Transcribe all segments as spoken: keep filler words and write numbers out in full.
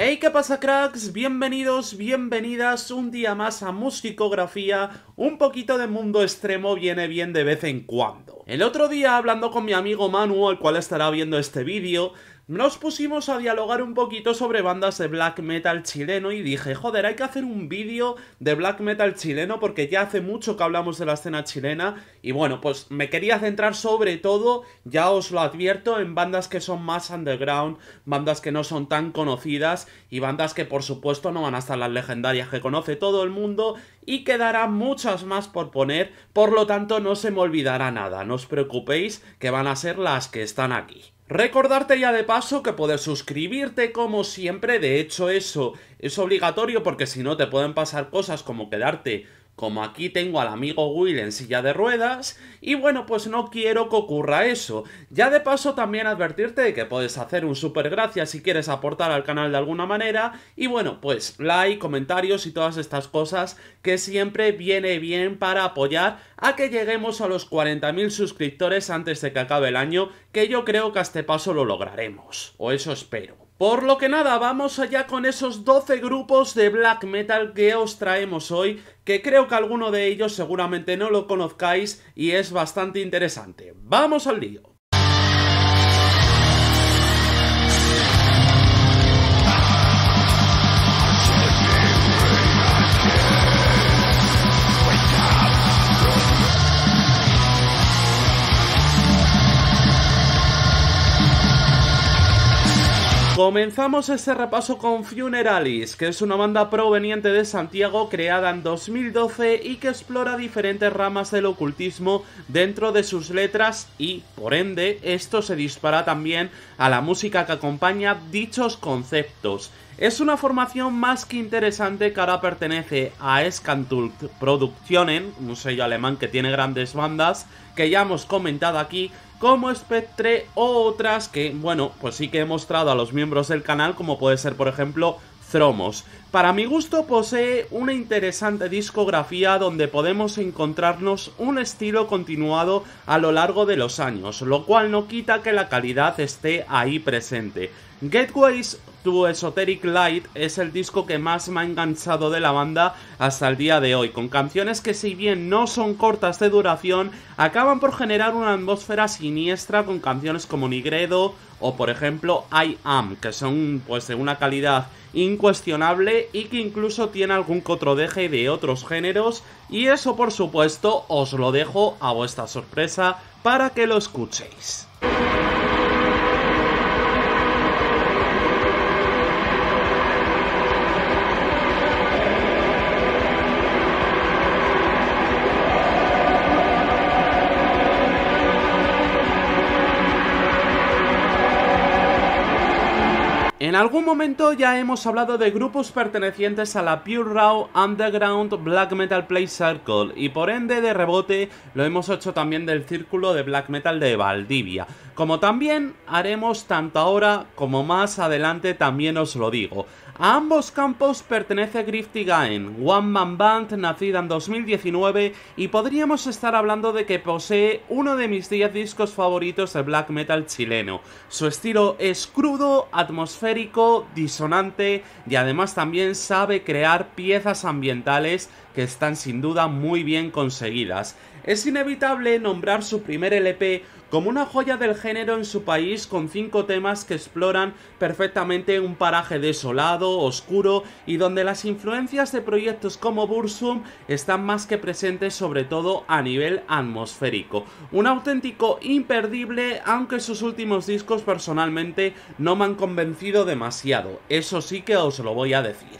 Hey, ¿qué pasa, cracks? Bienvenidos, bienvenidas un día más a Musicografía. Un poquito de mundo extremo viene bien de vez en cuando. El otro día, hablando con mi amigo Manu, el cual estará viendo este vídeo, nos pusimos a dialogar un poquito sobre bandas de black metal chileno y dije, joder, hay que hacer un vídeo de black metal chileno porque ya hace mucho que hablamos de la escena chilena y bueno, pues me quería centrar sobre todo, ya os lo advierto, en bandas que son más underground, bandas que no son tan conocidas y bandas que por supuesto no van a estar las legendarias que conoce todo el mundo y quedarán muchas más por poner, por lo tanto no se me olvidará nada, no os preocupéis que van a ser las que están aquí. Recordarte ya de paso que puedes suscribirte como siempre, de hecho eso es obligatorio porque si no te pueden pasar cosas como quedarte como aquí tengo al amigo Will en silla de ruedas y bueno, pues no quiero que ocurra eso. Ya de paso también advertirte de que puedes hacer un super gracias si quieres aportar al canal de alguna manera y bueno, pues like, comentarios y todas estas cosas que siempre viene bien para apoyar a que lleguemos a los cuarenta mil suscriptores antes de que acabe el año, que yo creo que a este paso lo lograremos, o eso espero. Por lo que nada, vamos allá con esos doce grupos de black metal que os traemos hoy, que creo que alguno de ellos seguramente no lo conozcáis y es bastante interesante. ¡Vamos al lío! Comenzamos este repaso con Funeralis, que es una banda proveniente de Santiago creada en dos mil doce y que explora diferentes ramas del ocultismo dentro de sus letras y, por ende, esto se dispara también a la música que acompaña dichos conceptos. Es una formación más que interesante que ahora pertenece a Scankult Produktionen, un sello alemán que tiene grandes bandas, que ya hemos comentado aquí, como Spectre o otras que, bueno, pues sí que he mostrado a los miembros del canal, como puede ser, por ejemplo, Thromos. Para mi gusto posee una interesante discografía donde podemos encontrarnos un estilo continuado a lo largo de los años, lo cual no quita que la calidad esté ahí presente. Gateways to Esoteric Light es el disco que más me ha enganchado de la banda hasta el día de hoy, con canciones que si bien no son cortas de duración, acaban por generar una atmósfera siniestra con canciones como Nigredo o por ejemplo I Am, que son pues de una calidad incuestionable y que incluso tiene algún cotrodeje de otros géneros y eso por supuesto os lo dejo a vuestra sorpresa para que lo escuchéis. En algún momento ya hemos hablado de grupos pertenecientes a la Pure Raw Underground Black Metal Play Circle y por ende de rebote lo hemos hecho también del círculo de Black Metal de Valdivia, como también haremos tanto ahora como más adelante, también os lo digo. A ambos campos pertenece Grifty Gain, One Man Band, nacida en dos mil diecinueve y podríamos estar hablando de que posee uno de mis diez discos favoritos de black metal chileno. Su estilo es crudo, atmosférico, disonante y además también sabe crear piezas ambientales que están sin duda muy bien conseguidas. Es inevitable nombrar su primer L P como una joya del género en su país, con cinco temas que exploran perfectamente un paraje desolado, oscuro y donde las influencias de proyectos como Burzum están más que presentes, sobre todo a nivel atmosférico. Un auténtico imperdible, aunque sus últimos discos personalmente no me han convencido demasiado, eso sí que os lo voy a decir.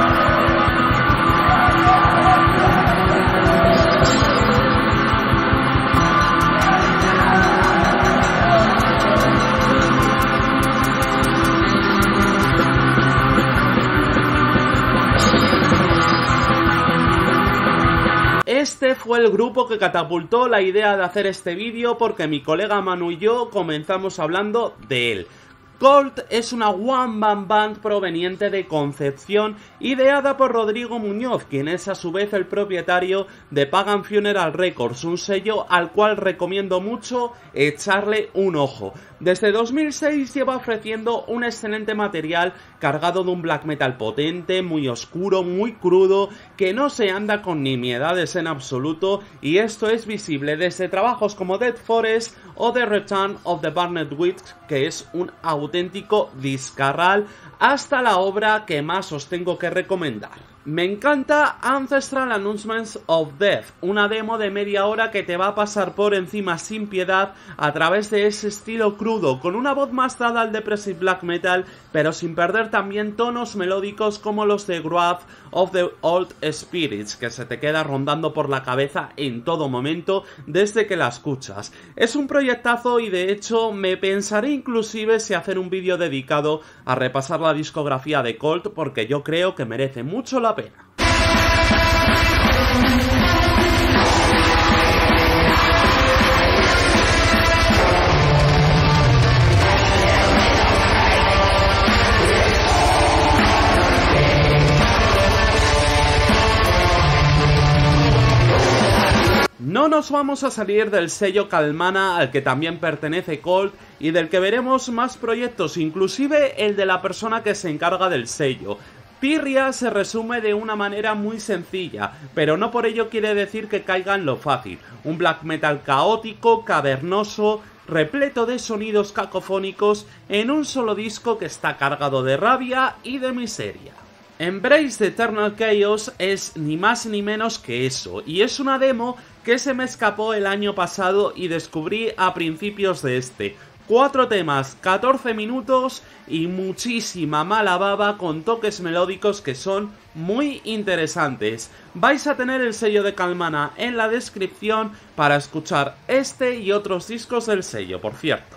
Este fue el grupo que catapultó la idea de hacer este vídeo porque mi colega Manu y yo comenzamos hablando de él. Cult es una one man band proveniente de Concepción, ideada por Rodrigo Muñoz, quien es a su vez el propietario de Pagan Funeral Records, un sello al cual recomiendo mucho echarle un ojo. Desde dos mil seis lleva ofreciendo un excelente material cargado de un black metal potente, muy oscuro, muy crudo, que no se anda con nimiedades en absoluto, y esto es visible desde trabajos como Dead Forest o The Return of the Burned Witch, que es un auténtico discarral, hasta la obra que más os tengo que recomendar. Me encanta Ancestral Announcements of Death, una demo de media hora que te va a pasar por encima sin piedad a través de ese estilo crudo, con una voz más dada al depressive black metal, pero sin perder también tonos melódicos como los de Wrath of the Old Spirits, que se te queda rondando por la cabeza en todo momento desde que la escuchas. Es un proyectazo y de hecho me pensaré inclusive si hacer un vídeo dedicado a repasar la discografía de Cult, porque yo creo que merece mucho la pena. No nos vamos a salir del sello Calmana, al que también pertenece Cult y del que veremos más proyectos, inclusive el de la persona que se encarga del sello. Pirria se resume de una manera muy sencilla, pero no por ello quiere decir que caiga en lo fácil. Un black metal caótico, cavernoso, repleto de sonidos cacofónicos en un solo disco que está cargado de rabia y de miseria. Embrace the Eternal Chaos es ni más ni menos que eso, y es una demo que se me escapó el año pasado y descubrí a principios de este. Cuatro temas, catorce minutos y muchísima mala baba con toques melódicos que son muy interesantes. Vais a tener el sello de Calmana en la descripción para escuchar este y otros discos del sello, por cierto.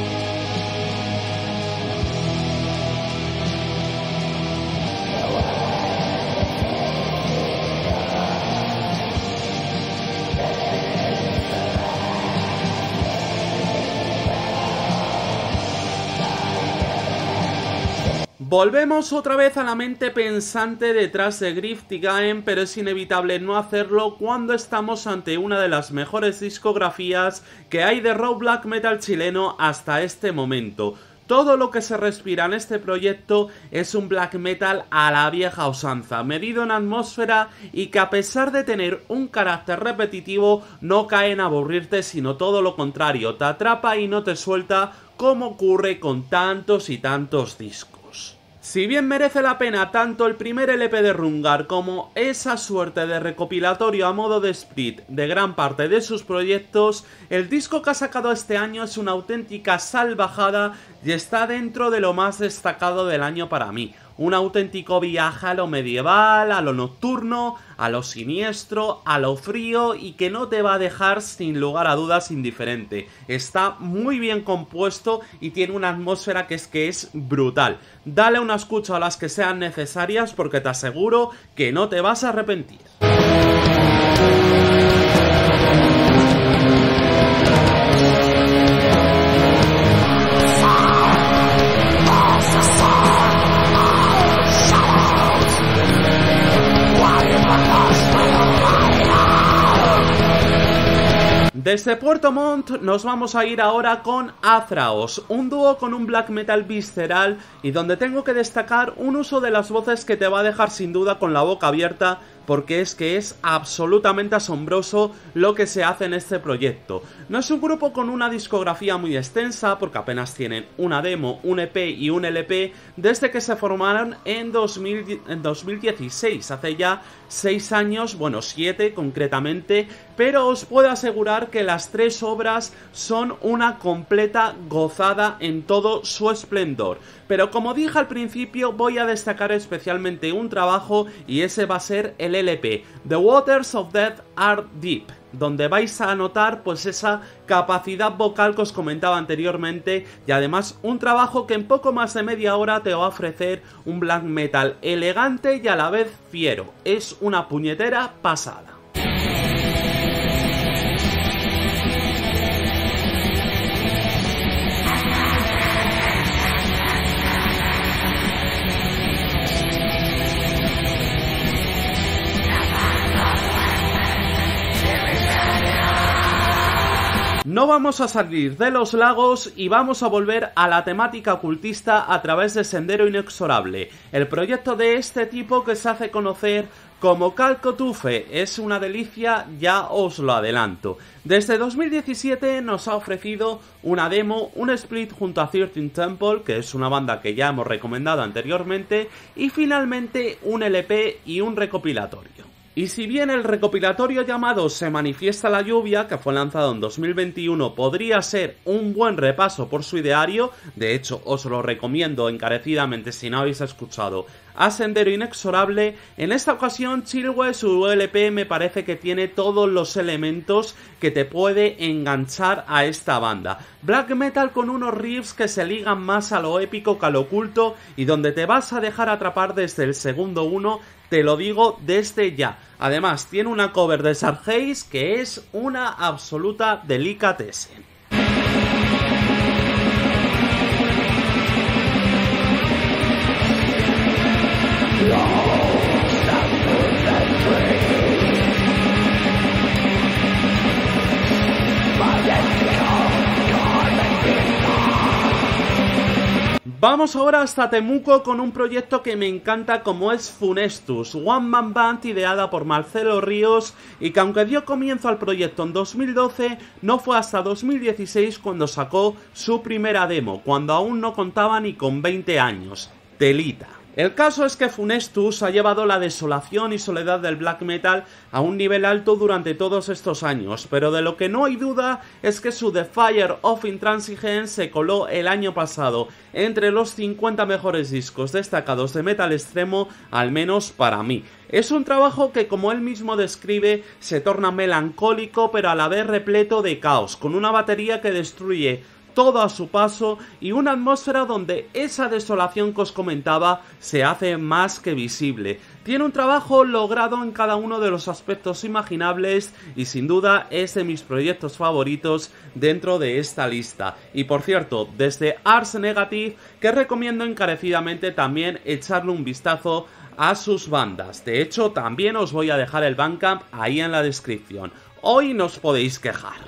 Volvemos otra vez a la mente pensante detrás de Griftigaen, pero es inevitable no hacerlo cuando estamos ante una de las mejores discografías que hay de raw black metal chileno hasta este momento. Todo lo que se respira en este proyecto es un black metal a la vieja usanza, medido en atmósfera y que a pesar de tener un carácter repetitivo no cae en aburrirte, sino todo lo contrario, te atrapa y no te suelta como ocurre con tantos y tantos discos. Si bien merece la pena tanto el primer L P de Rungar como esa suerte de recopilatorio a modo de split de gran parte de sus proyectos, el disco que ha sacado este año es una auténtica salvajada y está dentro de lo más destacado del año para mí. Un auténtico viaje a lo medieval, a lo nocturno, a lo siniestro, a lo frío y que no te va a dejar sin lugar a dudas indiferente. Está muy bien compuesto y tiene una atmósfera que es que es brutal. Dale una escucha a las que sean necesarias porque te aseguro que no te vas a arrepentir. Desde Puerto Montt nos vamos a ir ahora con Athraos, un dúo con un black metal visceral y donde tengo que destacar un uso de las voces que te va a dejar sin duda con la boca abierta, porque es que es absolutamente asombroso lo que se hace en este proyecto. No es un grupo con una discografía muy extensa, porque apenas tienen una demo, un E P y un L P desde que se formaron en, dos mil, en dos mil dieciséis, hace ya seis años, bueno, siete concretamente, pero os puedo asegurar que las tres obras son una completa gozada en todo su esplendor. Pero como dije al principio, voy a destacar especialmente un trabajo y ese va a ser el L P, The Waters of Death Are Deep, donde vais a notar pues esa capacidad vocal que os comentaba anteriormente y además un trabajo que en poco más de media hora te va a ofrecer un black metal elegante y a la vez fiero. Es una puñetera pasada. No vamos a salir de los lagos y vamos a volver a la temática ocultista a través de Sendero Inexorable, el proyecto de este tipo que se hace conocer como Calcotufe. Es una delicia, ya os lo adelanto. Desde dos mil diecisiete nos ha ofrecido una demo, un split junto a thirteen Temple, que es una banda que ya hemos recomendado anteriormente, y finalmente un L P y un recopilatorio. Y si bien el recopilatorio llamado Se Manifiesta la Lluvia, que fue lanzado en dos mil veintiuno, podría ser un buen repaso por su ideario, de hecho os lo recomiendo encarecidamente si no habéis escuchado a Sendero Inexorable, en esta ocasión Chillwell, su L P, me parece que tiene todos los elementos que te puede enganchar a esta banda. Black metal con unos riffs que se ligan más a lo épico que a lo oculto y donde te vas a dejar atrapar desde el segundo uno, te lo digo desde ya. Además, tiene una cover de Sargeis que es una absoluta delicatessen. Vamos ahora hasta Temuco con un proyecto que me encanta como es Funestus, One Man Band ideada por Marcelo Ríos y que aunque dio comienzo al proyecto en dos mil doce, no fue hasta dos mil dieciséis cuando sacó su primera demo, cuando aún no contaba ni con veinte años. Telita. El caso es que Funestus ha llevado la desolación y soledad del black metal a un nivel alto durante todos estos años, pero de lo que no hay duda es que su The Fire of Intransigence se coló el año pasado entre los cincuenta mejores discos destacados de metal extremo, al menos para mí. Es un trabajo que, como él mismo describe, se torna melancólico pero a la vez repleto de caos, con una batería que destruye todo a su paso y una atmósfera donde esa desolación que os comentaba se hace más que visible. Tiene un trabajo logrado en cada uno de los aspectos imaginables y sin duda es de mis proyectos favoritos dentro de esta lista. Y por cierto, desde Ars Negative, que recomiendo encarecidamente también echarle un vistazo a sus bandas. De hecho, también os voy a dejar el Bandcamp ahí en la descripción. Hoy no os podéis quejar.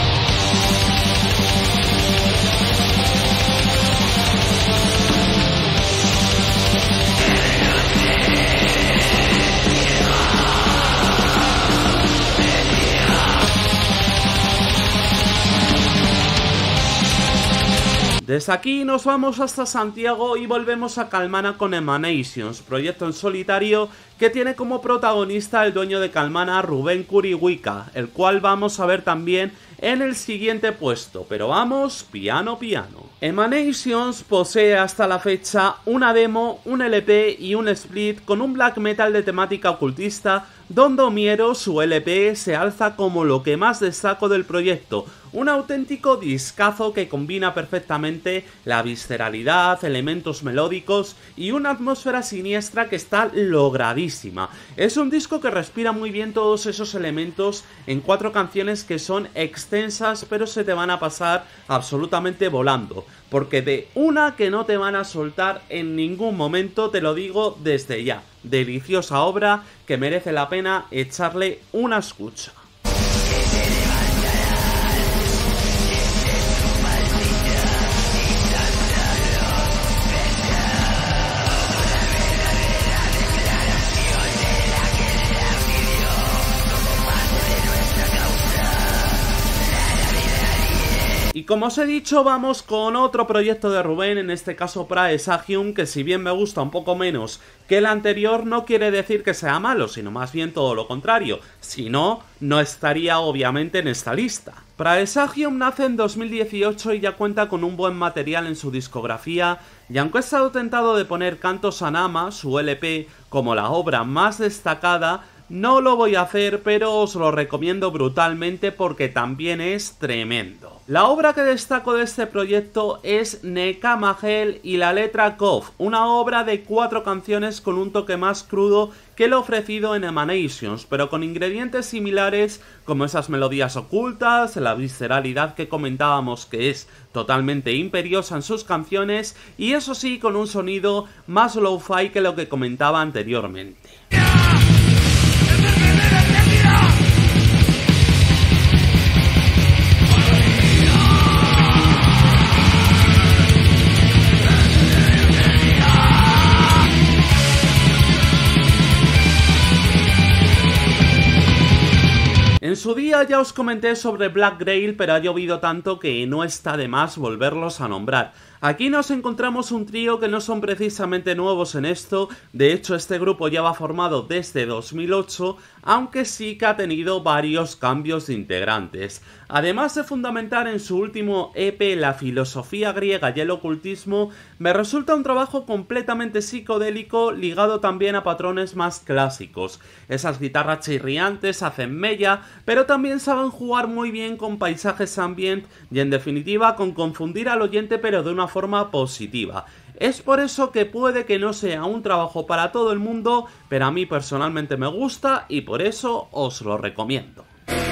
Desde aquí nos vamos hasta Santiago y volvemos a Calmana con Emanations, proyecto en solitario que tiene como protagonista el dueño de Calmana, Rubén Curihuica, el cual vamos a ver también en el siguiente puesto, pero vamos piano piano. Emanations posee hasta la fecha una demo, un L P y un split con un black metal de temática ocultista, donde Omiero, su L P, se alza como lo que más destaco del proyecto, un auténtico discazo que combina perfectamente la visceralidad, elementos melódicos y una atmósfera siniestra que está logradísima. Es un disco que respira muy bien todos esos elementos en cuatro canciones que son extensas pero se te van a pasar absolutamente volando, porque de una que no te van a soltar en ningún momento, te lo digo desde ya. Deliciosa obra que merece la pena echarle una escucha. Y como os he dicho, vamos con otro proyecto de Rubén, en este caso Praesagium, que si bien me gusta un poco menos que el anterior, no quiere decir que sea malo, sino más bien todo lo contrario. Si no, no estaría obviamente en esta lista. Praesagium nace en dos mil dieciocho y ya cuenta con un buen material en su discografía, y aunque he estado tentado de poner Cantos a Nama, su L P, como la obra más destacada, no lo voy a hacer, pero os lo recomiendo brutalmente porque también es tremendo. La obra que destaco de este proyecto es Nekamahel y la letra Kof, una obra de cuatro canciones con un toque más crudo que el ofrecido en Emanations, pero con ingredientes similares como esas melodías ocultas, la visceralidad que comentábamos que es totalmente imperiosa en sus canciones y eso sí con un sonido más lo-fi que lo que comentaba anteriormente. día ya os comenté sobre Black Grail, pero ha llovido tanto que no está de más volverlos a nombrar. Aquí nos encontramos un trío que no son precisamente nuevos en esto, de hecho este grupo ya va formado desde dos mil ocho, aunque sí que ha tenido varios cambios de integrantes. Además de fundamentar en su último E P la filosofía griega y el ocultismo, me resulta un trabajo completamente psicodélico ligado también a patrones más clásicos. Esas guitarras chirriantes hacen mella, pero también saben jugar muy bien con paisajes ambient y en definitiva con confundir al oyente pero de una forma positiva. Es por eso que puede que no sea un trabajo para todo el mundo, pero a mí personalmente me gusta y por eso os lo recomiendo.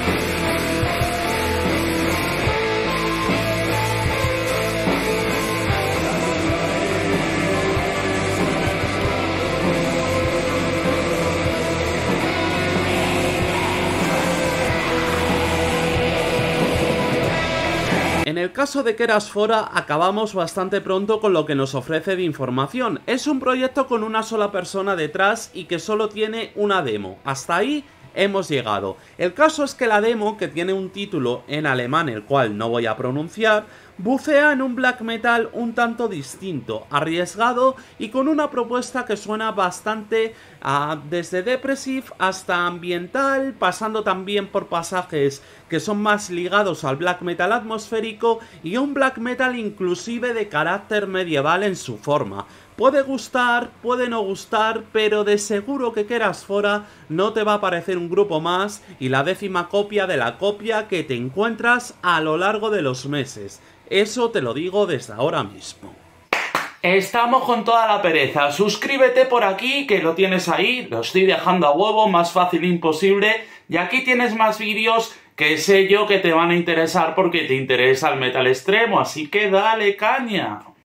En el caso de Kerasfora acabamos bastante pronto con lo que nos ofrece de información. Es un proyecto con una sola persona detrás y que solo tiene una demo. Hasta ahí hemos llegado. El caso es que la demo, que tiene un título en alemán el cual no voy a pronunciar, bucea en un black metal un tanto distinto, arriesgado y con una propuesta que suena bastante uh, desde depressive hasta ambiental, pasando también por pasajes que son más ligados al black metal atmosférico y un black metal inclusive de carácter medieval en su forma. Puede gustar, puede no gustar, pero de seguro que Kerasfora no te va a parecer un grupo más y la décima copia de la copia que te encuentras a lo largo de los meses. Eso te lo digo desde ahora mismo. Estamos con toda la pereza. Suscríbete por aquí, que lo tienes ahí. Lo estoy dejando a huevo, más fácil imposible. Y aquí tienes más vídeos que sé yo que te van a interesar porque te interesa el metal extremo. Así que dale caña.